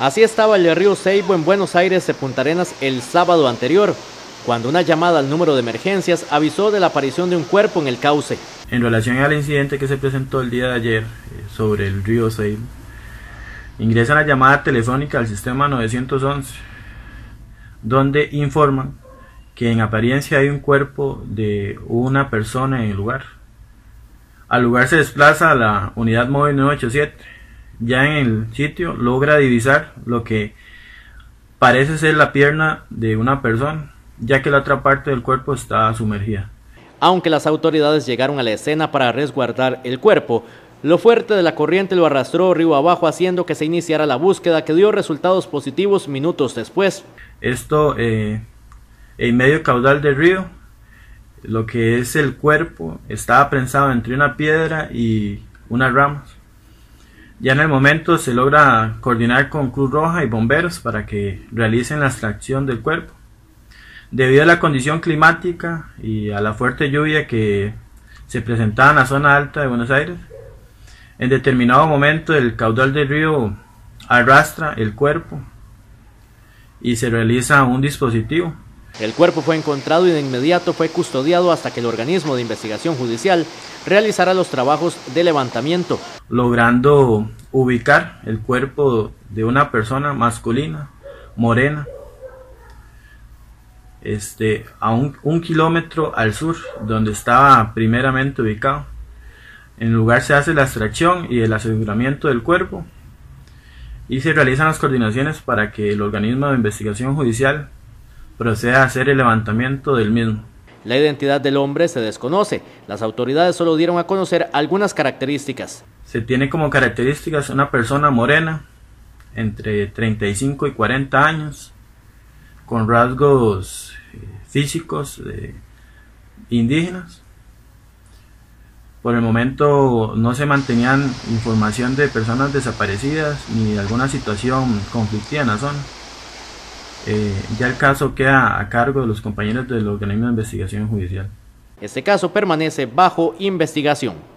Así estaba el río Seibo en Buenos Aires de Punta Arenas el sábado anterior, cuando una llamada al número de emergencias avisó de la aparición de un cuerpo en el cauce. En relación al incidente que se presentó el día de ayer sobre el río Seibo, ingresan la llamada telefónica al sistema 911, donde informan que en apariencia hay un cuerpo de una persona en el lugar. Al lugar se desplaza la unidad móvil 987. Ya en el sitio logra divisar lo que parece ser la pierna de una persona, ya que la otra parte del cuerpo está sumergida. Aunque las autoridades llegaron a la escena para resguardar el cuerpo, lo fuerte de la corriente lo arrastró río abajo, haciendo que se iniciara la búsqueda, que dio resultados positivos minutos después. Esto en medio caudal del río, lo que es el cuerpo estaba prensado entre una piedra y unas ramas. Ya en el momento se logra coordinar con Cruz Roja y bomberos para que realicen la extracción del cuerpo. Debido a la condición climática y a la fuerte lluvia que se presentaba en la zona alta de Buenos Aires, en determinado momento el caudal del río arrastra el cuerpo y se realiza un dispositivo. El cuerpo fue encontrado y de inmediato fue custodiado hasta que el organismo de investigación judicial realizara los trabajos de levantamiento, logrando ubicar el cuerpo de una persona masculina, morena, a un kilómetro al sur, donde estaba primeramente ubicado. En el lugar se hace la extracción y el aseguramiento del cuerpo y se realizan las coordinaciones para que el organismo de investigación judicial proceda a hacer el levantamiento del mismo. La identidad del hombre se desconoce. Las autoridades solo dieron a conocer algunas características. Se tiene como características una persona morena, entre 35 y 40 años, con rasgos físicos indígenas. Por el momento no se mantenían información de personas desaparecidas ni de alguna situación conflictiva en la zona. Ya el caso queda a cargo de los compañeros del organismo de investigación judicial. Este caso permanece bajo investigación.